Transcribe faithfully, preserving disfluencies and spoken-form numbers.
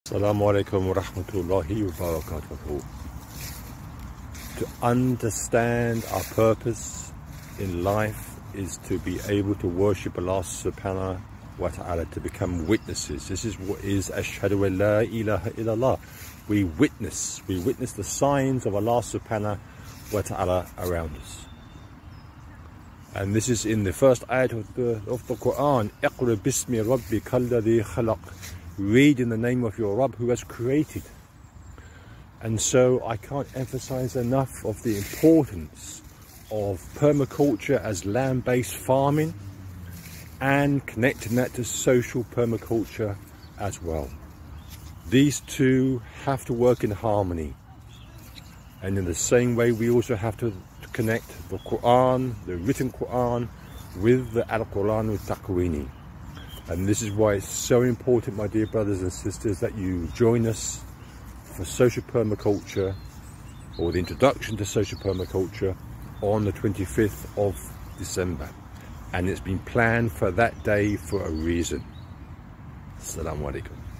Assalamu alaikum wa rahmatullahi wa barakatuhu. To understand our purpose in life is to be able to worship Allah subhanahu wa ta'ala, to become witnesses. This is what is Ashhadu an la ilaha illallah. We witness, we witness the signs of Allah subhanahu wa ta'ala around us. And this is in the first ayat of the, of the Quran. Iqra bismi rabbika alladhi khalaq. Read in the name of your Rabb who has created. And so I can't emphasize enough of the importance of permaculture as land-based farming and connecting that to social permaculture as well. These two have to work in harmony. And in the same way, we also have to connect the Quran, the written Quran, with the Al-Quran with Taqweeni. And this is why it's so important, my dear brothers and sisters, that you join us for social permaculture, or the introduction to social permaculture, on the twenty-fifth of December. And it's been planned for that day for a reason. Assalamu alaikum.